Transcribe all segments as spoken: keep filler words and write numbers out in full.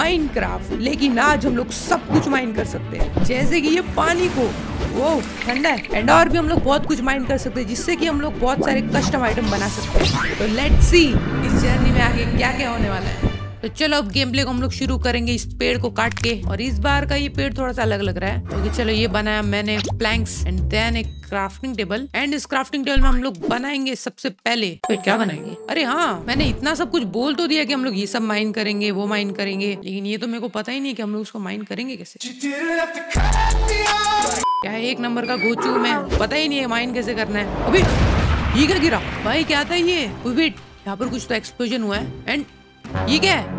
Minecraft, लेकिन आज हम लोग सब कुछ माइन कर सकते हैं, जैसे कि ये पानी को, वो ठंडा है, एंड और भी हम लोग बहुत कुछ माइन कर सकते हैं, जिससे कि हम लोग बहुत सारे कस्टम आइटम बना सकते हैं। तो लेट्स सी इस जर्नी में आगे क्या क्या होने वाला है। तो चलो अब गेम प्ले को हम लोग शुरू करेंगे इस पेड़ को काट के, और इस बार का ये पेड़ थोड़ा सा अलग लग रहा है क्योंकि तो चलो ये बनाया मैंने प्लैंक्स एंड देन एक क्राफ्टिंग टेबल, एंड इस क्राफ्टिंग टेबल में हम लोग बनाएंगे सबसे पहले तो क्या बनाएंगे। अरे हाँ, मैंने इतना सब कुछ बोल तो दिया कि हम लोग ये सब माइन करेंगे, वो माइन करेंगे, लेकिन ये तो मेरे को पता ही नहीं कि हम लोग उसको माइन करेंगे कैसे। क्या एक नंबर का गोचू में पता ही नहीं है माइन कैसे करना है। अभी ये क्या गिरा भाई, क्या था ये? वेट, यहाँ पर कुछ तो एक्सप्लोजन हुआ है, एंड ये क्या है?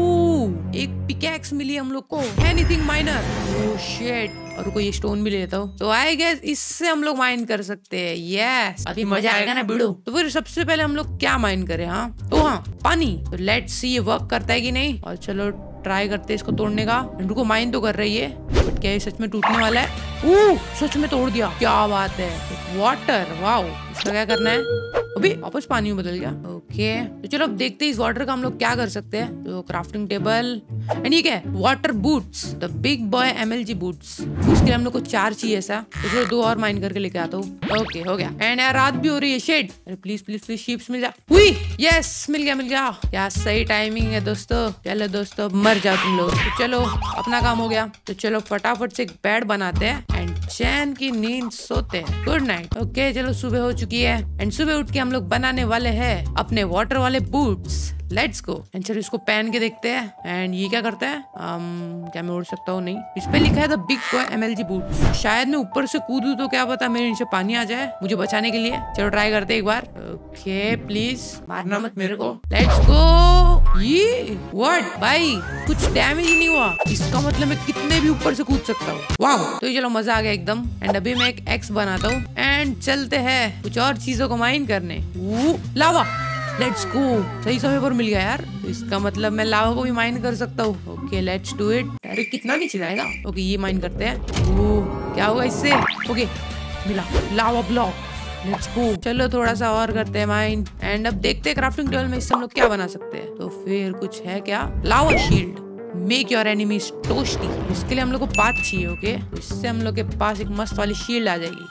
ओह, एक पिकैक्स मिली हम लोग को, एनीथिंग माइनर। ओह शिट, और कोई स्टोन भी ले लेता हूँ तो आई गेस इससे हम लोग माइन कर सकते हैं। यस, अभी मजा आएगा ना वीडियो। तो फिर सबसे पहले हम लोग क्या माइन करें? हाँ तो हाँ पानी, तो लेट्स सी ये वर्क करता है कि नहीं, और चलो ट्राई करते हैं इसको तोड़ने का। रुको, माइन तो कर रही है, बट क्या ये सच में टूटने वाला है? ओह सच में तोड़ दिया, क्या बात है। वाटर, वाओ, इसका क्या करना है? अभी वापस पानी में बदल गया। ओके, तो चलो अब देखते हैं इस वाटर का हम लोग क्या कर सकते हैं। तो क्राफ्टिंग टेबल, एंड ये क्या है? Water boots, the big boy MLG boots. इसके लिए हम लोग को चार चाहिए ऐसा, तो चलो दो और माइन करके लेके आता हूँ। ओके हो गया, एंड यार रात भी हो रही है। शेड, अरे प्लीज प्लीज प्लीज शीप्स मिल जा। हुई, यस मिल गया मिल गया। क्या सही टाइमिंग है दोस्तों। चलो दोस्तों मर जाओ तुम लोग। तो चलो अपना काम हो गया, तो चलो फटाफट से एक बेड बनाते हैं एंड चैन की नींद सोते हैं। Good night. ओके चलो सुबह हो चुकी है, एंड सुबह उठ के हम लोग बनाने वाले हैं अपने वाटर वाले बूट्स। Let's go. एंड चलो इसको पहन के देखते हैं, एंड ये क्या करता है? um, क्या मैं उड़ सकता हूँ? नहीं, इस पे लिखा है the big boy MLG boots. शायद मैं ऊपर से कूदूं तो क्या पता मेरे नीचे पानी आ जाए मुझे बचाने के लिए। चलो ट्राई करते हैं एक बार। ओके प्लीज मारना मत मेरे को। Let's go. ये व्हाट भाई, कुछ डैमेज ही नहीं हुआ, इसका मतलब मैं कितने भी ऊपर से कूद सकता हूँ। वाह, तो ये चलो मजा आ गया एकदम। एंड अभी मैं एक एक्स बनाता हूँ, एंड चलते हैं कुछ और चीजों को माइन करने। Lava, let's go. सही समय पर मिल गया यार, इसका मतलब मैं लावा को भी माइन कर सकता हूँ। Okay let's do it. अरे कितना नीचे जाएगा? ओके ये माइन करते हैं। ओह क्या होगा इससे? ओके मिला लावा ब्लॉक, लेट्स गो। चलो थोड़ा सा और करते हैं माइन, एंड अब देखते हैं क्राफ्टिंग टेबल में इससे हम लोग क्या बना सकते हैं। तो फिर कुछ है क्या? Lava shield, make your enemies toasty. इसके लिए हम लोग को पाँच चाहिए। ओके, तो इससे हम लोग के पास एक मस्त वाली शील्ड आ जाएगी।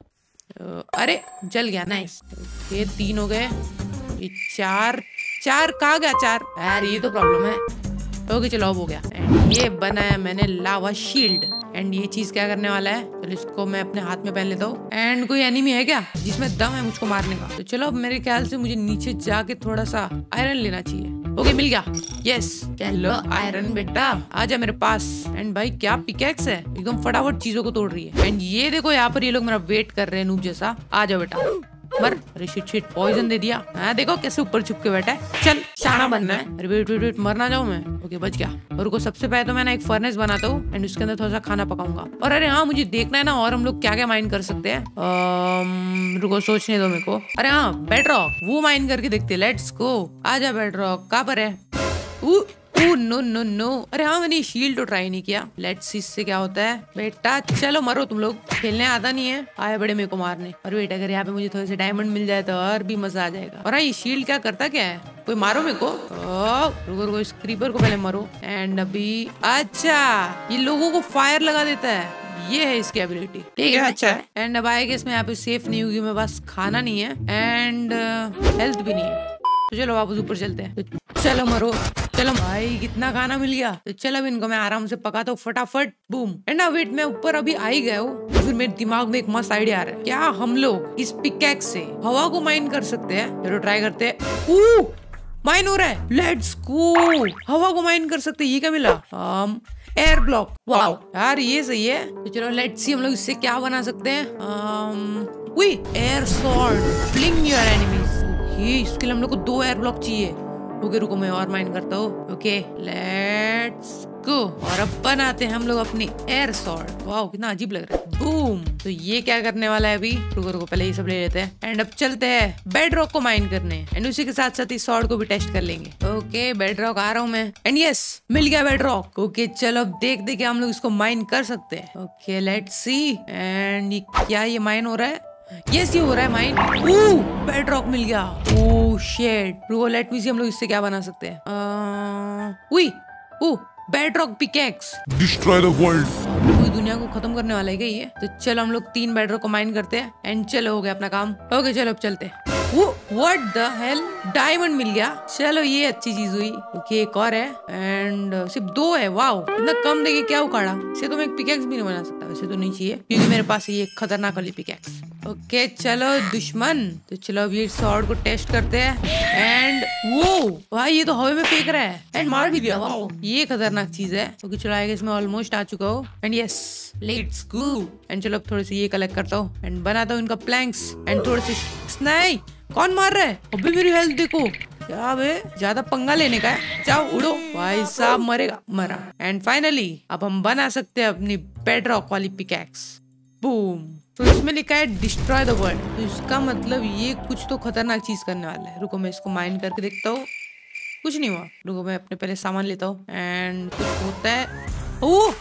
अरे जल गया, नाइस। ओके तीन हो गए, ये चार चार कहाँ गया? चार यार, ये तो प्रॉब्लम है। ओके चलो अब हो गया, एंड ये बनाया मैंने लावा शील्ड। एंड ये चीज क्या करने वाला है? चलो इसको मैं अपने हाथ में पहन लेता हूँ। एंड कोई एनिमी है क्या जिसमें दम है मुझको मारने का? तो चलो अब मेरे ख्याल से मुझे नीचे जाके थोड़ा सा आयरन लेना चाहिए। ओके मिल गया, यस। चलो आयरन बेटा आजा मेरे पास। एंड भाई क्या पिकैक्स है, एकदम फटाफट चीजों को तोड़ रही है। एंड ये देखो यहाँ पर ये लोग मेरा वेट कर रहे हैं नूब जैसा। आ जाओ बेटा, मर। अरे शिट शिट, पॉइजन दे दिया। हाँ देखो कैसे ऊपर छुप के बैठा है। चल शाना बनना है। अरे वेट वेट वेट, मर ना जाऊं मैं। ओके बच गया। और को सबसे पहले तो मैं ना एक फर्नेस बनाता हूँ, एंड उसके अंदर थोड़ा सा खाना पकाऊंगा। और अरे हाँ, मुझे देखना है ना और हम लोग क्या क्या माइन कर सकते हैं। रुको सोचने दो मेरे को। अरे हाँ बेडरॉक, वो माइन करके देखते हैं। Let's go. आजा बेडरॉक, कहाँ पर है? ऊ नो नो नो। अरे हाँ मैंने शील्ड तो ट्राई नहीं किया। लेट्स सी इससे क्या होता है। बेटा चलो मरो, तुम लोग खेलने आता नहीं है, आए बड़े मेरे को मारने। और बेटा अगर यहाँ पे मुझे थोड़े से डायमंड मिल जाए तो और भी मजा आ जाएगा। और हाँ ये शील्ड क्या करता क्या है? कोई मारो मेरे को। रुको रुको, इस क्रीपर को पहले मारो। एंड अभी अच्छा ये लोगों को फायर लगा देता है, ये है इसकी एबिलिटी। ठीक है अच्छा है। एंड अब आएगा इसमें यहाँ पे सेफ नहीं होगी, मेरे पास खाना नहीं है एंड हेल्थ भी नहीं है। तो चलो वापस ऊपर चलते हैं। तो चलो मरो। चलो भाई कितना खाना मिल गया। तो चलो अब इनको मैं आराम से पकाता हूँ फटाफट। बूम। एंड वेट, मैं ऊपर अभी आ ही गया हूँ, तो फिर मेरे दिमाग में एक मस्त आइडिया आ रहा है। क्या हम लोग इस पिकैक्स से हवा को माइन कर सकते हैं? चलो ट्राई करते हैं। माइन हो रहा है, लेट्स गो। हवा को माइन कर सकते हैं। ये क्या मिला? um, air block. वाओ यार ये सही है। तो चलो लेट्स सी हम लोग इससे क्या बना सकते हैं। Air sword, fling your enemies. Okay इसके लिए हम लोग को दो एयर ब्लॉक चाहिए। ओके रुको मैं और माइन करता हूँ। Okay let's go. और अब बनाते हैं हम लोग अपनी एयर स्वॉर्ड। वाओ कितना अजीब लग रहा है। बूम। तो ये क्या करने वाला है अभी? रुको रुको पहले ये सब ले लेते हैं, एंड अब चलते हैं बेड रॉक को माइन करने, एंड उसी के साथ साथ इस स्वॉर्ड को भी टेस्ट कर लेंगे। ओके बेड रॉक आ रहा हूँ मैं, एंड यस मिल गया बेड रॉक। ओके चलो अब देख दे हम लोग इसको माइन कर सकते हैं। Okay let's see. एंड ये क्या ये माइन हो रहा है? यस ये हो रहा है माइन। ओह बेड रॉक मिल गया। Oh shit. रुको लेट मी सी हम लोग इससे क्या बना सकते हैं। उई oh bedrock pickaxe. Destroy the world. पूरी दुनिया को खत्म करने वाला है क्या ये? तो चलो हम लोग तीन बेडरॉक को माइन करते हैं एंड चलो हो गया अपना काम। ओके चलो अब चलते हैं। वो व्हाट द हेल, डायमंड मिल गया। चलो ये अच्छी चीज हुई। ओके एक और है एंड सिर्फ दो है। वाओ इतना कम देके क्या उखाड़ा। इसे तो मैं एक पिकेक्स भी नहीं बना सकता, वैसे तो नहीं चाहिए क्योंकि मेरे पास ये खतरनाक वाली पिकेक्स। ओके चलो दुश्मन, तो चलो अब ये स्वॉर्ड को टेस्ट करते हैं एंड वो भाई ये तो हवा में फेंक रहा है एंड मार भी दिया। वाओ ये खतरनाक चीज है। ओके चलो आगे इसमें ऑलमोस्ट आ चुका हूँ and yes let's go. And चलो अब थोड़े से ये कलेक्ट करता हूँ एंड बनाता हूँ इनका प्लैंक्स एंड थोड़े से स्नाइक। कौन मार रहा है? अभी मेरी हेल्थ देखो। क्या बे ज्यादा पंगा लेने का है? जाओ उड़ो। भाई साहब मरेगा, मरा। एंड फाइनली अब हम बना सकते हैं अपनी बेडरॉक वाली पिकैक्स। बूम। तो इसमें लिखा है डिस्ट्रॉय द वर्ल्ड, तो इसका मतलब ये कुछ तो खतरनाक चीज करने वाला है। रुको मैं इसको माइन करके देखता हूँ। कुछ नहीं हुआ। रुको मैं अपने पहले सामान लेता हूँ एंड कुछ होता है। ओह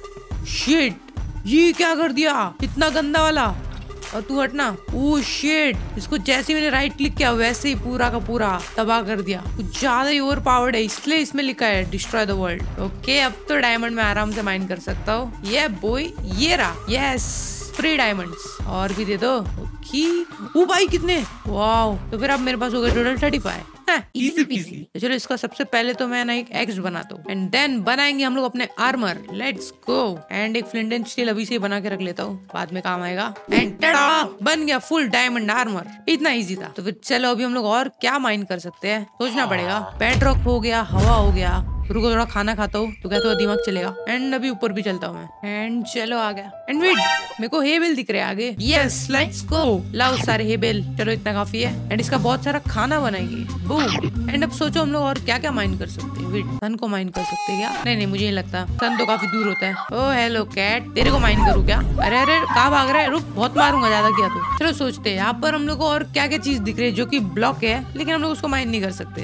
शिट, ये क्या कर दिया इतना गंदा वाला। और तू हटना। ओह शिट, इसको जैसे मैंने राइट क्लिक किया वैसे ही पूरा का पूरा तबाह कर दिया। कुछ ज्यादा ही ओवर पावर्ड है, इसलिए इसमें लिखा है डिस्ट्रॉय द वर्ल्ड। ओके अब तो डायमंड में आराम से माइन कर सकता हूँ। ये बॉय ये रहा, यस फ्री डायमंड्स। और भी दे दो। ओके ओ भाई कितने, वाओ। तो फिर अब मेरे पास हो गए total thirty five. Easy peasy. तो चलो इसका सबसे पहले तो मैं ना एक एक्स बनाता हूँ एंड देन बनाएंगे हम लोग अपने आर्मर। Let's go. एंड एक फ्लिंट एंड स्टील अभी से बना के रख लेता हूँ, बाद में काम आएगा। एंड टड़ा बन गया फुल डायमंड आर्मर। इतना इजी था। तो फिर चलो अभी हम लोग और क्या माइन कर सकते हैं, सोचना पड़ेगा। बेडरॉक हो गया, हवा हो गया। रुको थोड़ा खाना खाता हूँ तो क्या थोड़ा दिमाग चलेगा। एंड अभी ऊपर भी चलता हूँ मैं। एंड चलो आ गया। एंड वेट मेरे को हेबेल दिख रहे हैं आगे। Yes let's go. लाओ सारे हेबेल। चलो इतना काफी है एंड इसका बहुत सारा खाना बनाएंगे। बूम। एंड अब सोचो हम लोग और क्या क्या माइन कर सकते हैं। वेट सन को माइन कर सकते हैं क्या? नहीं नहीं मुझे नहीं लगता, सन तो काफी दूर होता है। ओ हेलो कैट, तेरे को माइन करूँ क्या? अरे अरे कहाँ भाग रहा है? रुक बहुत मारूंगा ज्यादा किया तो। चलो सोचते हैं यहाँ पर हम लोग को और क्या क्या चीज दिख रही है जो की ब्लॉक है लेकिन हम लोग उसको माइन नहीं कर सकते।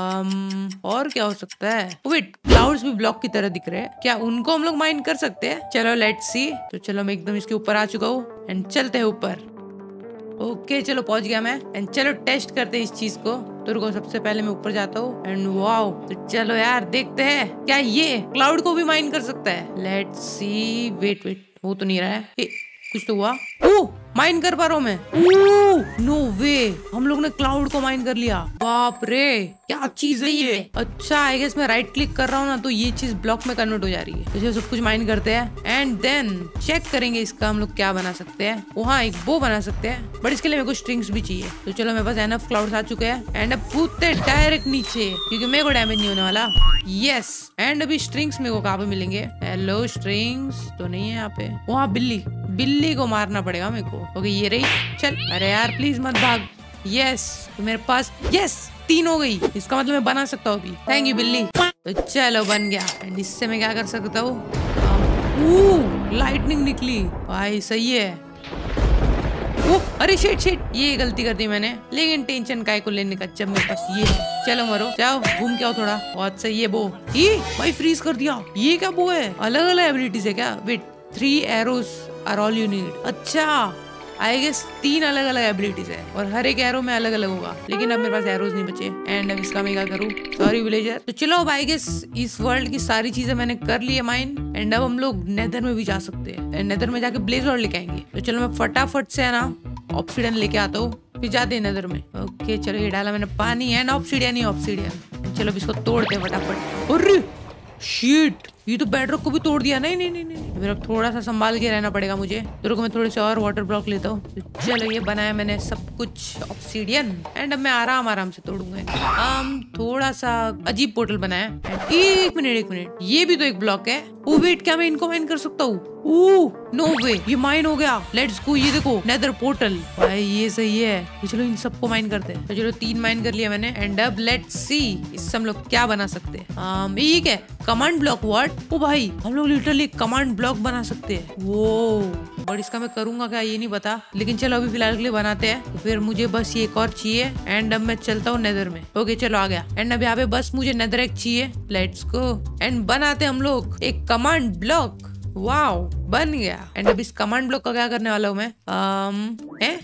और क्या हो सकता है? वेट क्लाउड्स भी ब्लॉक की तरह दिख रहे हैं, क्या उनको हम लोग माइन कर सकते हैं? चलो लेट्स सी। तो चलो मैं एकदम इसके ऊपर आ चुका हूँ एंड चलते हैं ऊपर। ओके चलो पहुंच गया मैं एंड चलो टेस्ट करते हैं इस चीज को। तो रुको सबसे पहले मैं ऊपर जाता हूँ एंड वाओ। तो चलो यार देखते हैं क्या ये क्लाउड को भी माइन कर सकता है। Let's see. वेट वेट हो तो नहीं रहा है। ए, कुछ तो हुआ। ओह माइन कर पा रहा हूँ मैं। ओह नो वे, हम लोग ने क्लाउड को माइन कर लिया। बाप रे क्या चीज है ये। अच्छा आई गेस मैं राइट क्लिक कर रहा हूँ ना तो ये चीज ब्लॉक में कन्वर्ट हो जा रही है। तो सब कुछ माइन करते हैं एंड देन चेक करेंगे इसका हम लोग क्या बना सकते हैं। वहाँ एक बो बना सकते हैं बट इसके लिए मेरे को स्ट्रिंग्स भी चाहिए। तो चलो मेरे पास एनफ क्लाउड्स आ चुके हैं एंड अब कूदते डायरेक्ट नीचे क्योंकि मेरे को डैमेज नहीं होने वाला। यस एंड अभी स्ट्रिंग्स मेरे को कहाँ पे मिलेंगे? हेलो स्ट्रिंग्स तो नहीं है यहाँ पे। वहाँ बिल्ली, बिल्ली को मारना पड़ेगा मेरे को। ओके ये रही। चल अरे यार प्लीज मत भाग। यस तो मेरे पास यस तीन हो गई, इसका मतलब मैं बना सकता हूँ अभी। थैंक यू बिल्ली। तो चलो बन गया एंड इससे मैं क्या कर सकता हूँ? लाइटनिंग निकली भाई, सही है। ओ अरे शिट शिट ये गलती कर दी मैंने, लेकिन टेंशन काय को लेने का जब मेरे पास ये है। चलो मरो, जाओ घूम के आओ थोड़ा। बहुत सही है बो। ये भाई फ्रीज कर दिया। ये क्या बो है? अलग अलग एबिलिटीज है क्या? Wait three arrows are all you need. अच्छा आई गेस तीन अलग अलग एबिलिटीज है और हर एक एरो में अलग अलग होगा, लेकिन अब मेरे पास एरोज नहीं बचे एंड अब इसका मैं क्या करूँ? Sorry villager. तो चलो अब आई गेस इस वर्ल्ड की सारी चीजें मैंने कर ली है माइन एंड अब हम लोग नेदर में भी जा सकते हैं एंड नेदर में जाके ब्लेज और लेके आएंगे। तो चलो मैं फटाफट से है ना ऑब्सीडियन लेके आता हूँ, फिर जाते हैं नेदर में। ओके चलो ये डाला मैंने पानी एंड ऑब्सीडियन ही ऑब्सीडियन। चलो इसको तोड़ते हैं फटाफट। अरे शिट ये तो बेडरॉक को भी तोड़ दिया। नहीं नहीं नहीं नहीं मेरा थोड़ा सा संभाल के रहना पड़ेगा मुझे। तो रुको मैं थोड़े से और वाटर ब्लॉक लेता हूँ। तो चलो ये बनाया मैंने सब कुछ ऑब्सीडियन एंड अब मैं आराम आराम से तोड़ूंगा। आम थोड़ा सा अजीब पोर्टल बनाया। एक मिनट एक मिनट ये भी तो एक ब्लॉक है। ओ वेट क्या मैं इनको माइन कर सकता हूँ? ओह नो वे ये माइन हो गया। Let's go. ये देखो नेदर पोर्टल भाई ये सही है। तो चलो इन सबको माइन करते हैं। तो चलो तीन माइन कर लिया मैंने एंड अब लेट्स सी इससे हम लोग क्या बना सकते हैं। ठीक है कमांड ब्लॉक। व्हाट? ओ भाई हम लोग लिटरली कमांड ब्लॉक बना सकते हैं। वो बट इसका मैं करूंगा क्या ये नहीं पता, लेकिन चलो अभी फिलहाल के लिए बनाते हैं। तो फिर मुझे बस ये एक और चाहिए एंड अब मैं चलता हूँ नेदर में। ओके चलो आ गया एंड अब यहाँ पे बस मुझे नेदर एक चाहिए। लेट्स गो एंड बनाते हम लोग एक कमांड ब्लॉक। वाओ बन गया एंड अब इस कमांड ब्लॉक का क्या करने वाला हूँ मैं? um, है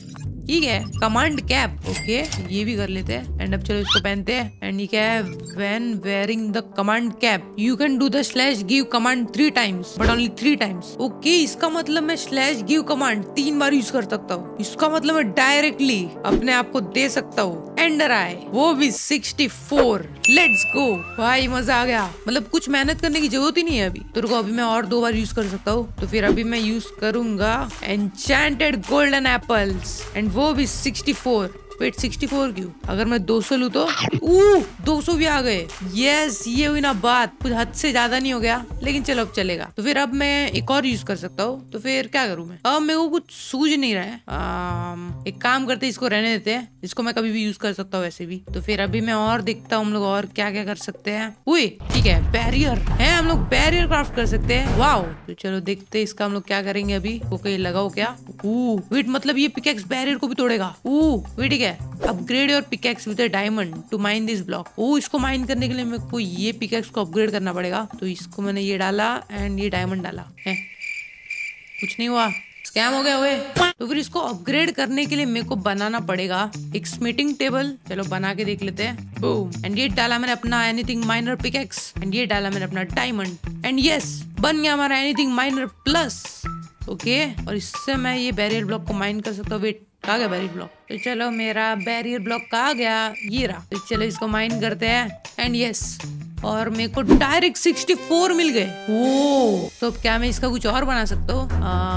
ठीक है, कमांड कैप। ओके ये भी कर लेते हैं। एंड अब चलो इसको पहनते हैं। एंड ये क्या है, when wearing the command cap you can do the slash give command three times but only three times. Okay इसका मतलब मैं स्लैश गिव कमांड तीन बार यूज कर सकता हूँ। इसका मतलब मैं डायरेक्टली अपने आप को दे सकता हूँ एंडर आई, वो भी सिक्सटी फोर। लेट्स गो भाई, मजा आ गया। मतलब कुछ मेहनत करने की जरूरत ही नहीं है अभी तो। रुको अभी मैं और दो बार यूज कर सकता हूँ। तो फिर अभी मैं यूज करूंगा एन्चेंटेड गोल्डन एप्पल्स एंड वो भी sixty four. Wait sixty four क्यों? अगर मैं दो सौ लूँ तो दो सौ भी आ गए। यस ये हुई ना बात, कुछ हद से ज्यादा नहीं हो गया लेकिन चलो अब चलेगा। तो फिर अब मैं एक और यूज कर सकता हूँ। तो फिर क्या करूँ मैं? अब मेरे को कुछ सूझ नहीं रहा है। आम, एक काम करते हैं, इसको रहने देते हैं। इसको मैं कभी भी यूज कर सकता हूँ वैसे भी। तो फिर अभी मैं और देखता हूँ हम लोग और क्या क्या कर सकते हैं। हुई ठीक है, बैरियर है, हम लोग बैरियर क्राफ्ट कर सकते हैं। वाओ तो चलो देखते हैं इसका हम लोग क्या करेंगे अभी। ओके लगाओ क्या? वेट मतलब ये पिकेक्स बैरियर को भी तोड़ेगा। वेट ठीक है, upgrade your pickaxe with a diamond to mine this block. ओ इसको माइन करने के लिए मेरे को ये पिकेक्स को अपग्रेड करना पड़ेगा। तो इसको मैंने ये डाला एंड ये डायमंड डाला है, कुछ नहीं हुआ, स्कैम हो गया हुए। तो फिर इसको अपग्रेड करने के लिए मेरे को बनाना पड़ेगा एक स्मिटिंग टेबल। चलो बना के देख लेते हैं। बूम एंड ये डाला मैंने अपना एनीथिंग माइनर पिकेक्स एंड ये डाला मैंने अपना डायमंड एंड यस बन गया हमारा एनीथिंग माइनर प्लस। ओके और इससे मैं ये बैरियर ब्लॉक को माइन कर सकता हूँ। वेट कहाँ गया बैरियर ब्लॉक? तो चलो मेरा बैरियर ब्लॉक कहाँ गया? ये रहा। तो चलो इसको माइन करते हैं एंड यस और मेरे को डायरेक्ट सिक्सटी फोर मिल गए। ओ तो क्या मैं इसका कुछ और बना सकता हूँ?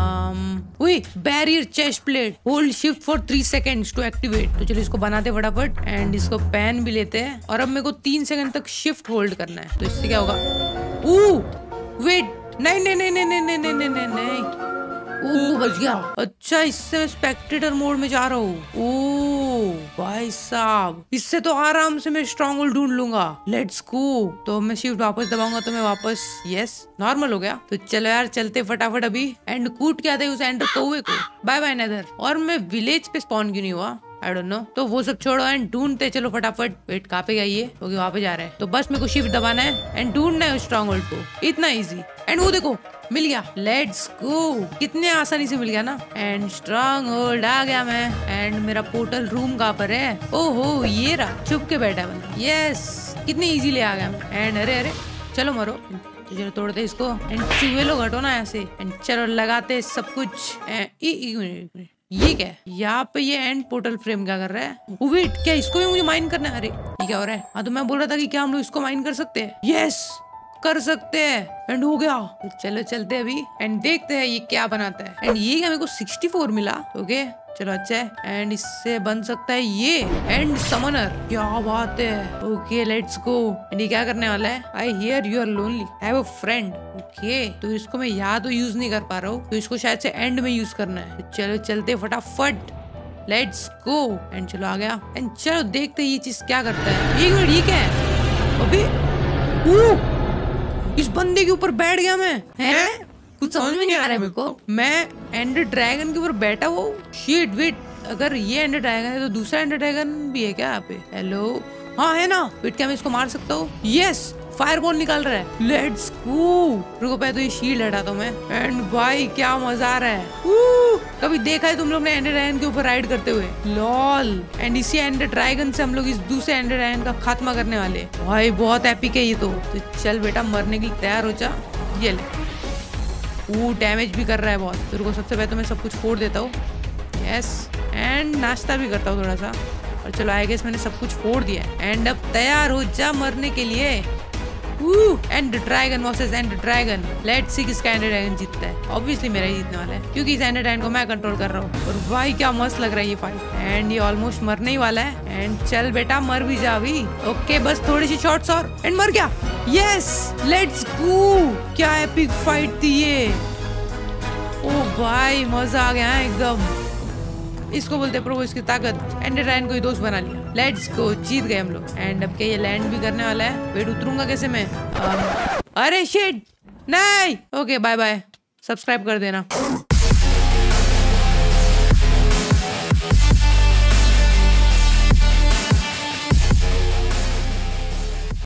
Barrier chestplate, hold shift for three seconds to activate. तो चलो इसको बनाते फटाफट एंड इसको पेन भी लेते हैं। और अब मेरे को तीन सेकंड तक शिफ्ट होल्ड करना है। तो इससे क्या होगा? ओ वेट नहीं नहीं नहीं नहीं नहीं नहीं नहीं नहीं नहीं ओ बच गया। अच्छा इससे मैं स्पेक्टेटर मोड में जा रहा हूँ। ओ भाई साहब, इससे तो आराम से मैं स्ट्रॉन्ग होल्ड ढूंढ लूंगा। Let's go. तो मैं शिफ्ट वापस दबाऊंगा तो मैं वापस यस नॉर्मल हो गया। तो चलो यार चलते फटाफट अभी एंड कूट के आते उस एंडर कौवे को। Bye bye nether. और मैं विलेज पे स्पॉन क्यों नहीं हुआ? I don't know. तो वो सब छोड़ो एंड ढूंढते चलो फटाफट। वेट कहाँ पे गया ये? ओके वहाँ पे जा रहा है। तो बस मेरे को शिफ्ट दबाना है एंड ढूंढना है स्ट्रॉन्ग होल्ड को। इतना इजी। एंड वो देखो मिल गया। Let's go. कितने आसानी से मिल गया ना। एंड स्ट्रॉन्ग होल्ड आ गया मैं। एंड मेरा पोर्टल रूम कहाँ पर है? ओहो ये रहा, छुप के बैठा बंदा। यस कितने इजीली आ गया मैं। एंड अरे अरे चलो मरो। चलो तोड़ते इसको एंड चूहे लोग हटो ना ऐसे। एंड चलो लगाते सब कुछ। ये क्या है यहाँ पे? ये एंड पोर्टल फ्रेम क्या कर रहा है? वेट क्या इसको भी मुझे माइन करना है? अरे ये क्या हो रहा है? हाँ तो मैं बोल रहा था कि क्या हम लोग इसको माइन कर सकते हैं? यस कर सकते हैं एंड हो गया। तो चलो चलते हैं अभी एंड देखते हैं ये क्या बनाता है। एंड ये क्या मेरे को सिक्सटी फोर मिला। ओके चलो अच्छा है। एंड इससे बन सकता है ये एंड समनर। क्या बात है। Okay let's go. एंड ये क्या करने वाला है? I hear you are lonely, have a friend. Okay तो इसको मैं यहाँ तो यूज नहीं कर पा रहा हूँ तो इसको शायद से एंड में यूज करना है। तो चलो चलते फटाफट। Let's go. एंड चलो आ गया एंड चलो देखते ये चीज क्या करता है। एक मिनट ये क्या है? अभी इस बंदे के ऊपर बैठ गया मैं। हैं? कुछ समझ में नहीं आ रहा है मेरे को। मैं एंडर ड्रैगन के ऊपर बैठा वो। शिट वेट अगर ये एंडर ड्रैगन है तो दूसरा एंडर ड्रैगन भी है क्या यहाँ पे? हेलो हाँ है ना। वेट क्या मैं इसको मार सकता हूँ? यस फायरबॉल निकाल रहा है। Let's go. रुको पहले तो ये शील्ड हटाता हूँ मैं। एंड भाई क्या मजा आ रहा है। कभी देखा है तुम लोग ने एंडर ड्रैगन के ऊपर राइड करते हुए? लॉल। एंड इसी एंडर ड्रैगन से हम लोग इस दूसरे एंडर ड्रैगन का खात्मा करने वाले। भाई बहुत एपिक है ये तो। तो चल बेटा मरने के लिए तैयार हो जा। ये ले। वो डैमेज भी कर रहा है बहुत। तो रुको सबसे पहले तो मैं सब कुछ फोड़ देता हूँ। यस एंड नाश्ता भी करता हूँ थोड़ा सा। और चलो आई गेस मैंने सब कुछ फोड़ दिया एंड अब तैयार हो जा मरने के लिए। End dragon versus end dragon. Let's see किसका एंडर ड्रैगन जीतता है। ऑब्वियसली मेरा ही जीतने वाला है क्योंकि इस एंडर ड्रैगन को मैं कंट्रोल कर रहा हूँ। और भाई क्या मस्त लग रहा है ये फाइट। एंड ये ऑलमोस्ट मरने ही वाला है। एंड चल बेटा मर भी जा अभी। ओके बस थोड़ी सी शॉट्स और एंड मर गया। Yes let's go. क्या एपिक फाइट थी ये। ओ भाई मजा आ गया एकदम। इसको बोलते प्रो इसकी ताकत। एंडर ड्रैगन को ही दोस्त बना लिया। लेट्स गो जीत गए हम लोग। एंड अब क्या ये लैंड भी करने वाला है? वेट उतरूंगा कैसे मैं? um, अरे शिट नहीं। Okay bye bye. सब्सक्राइब कर देना।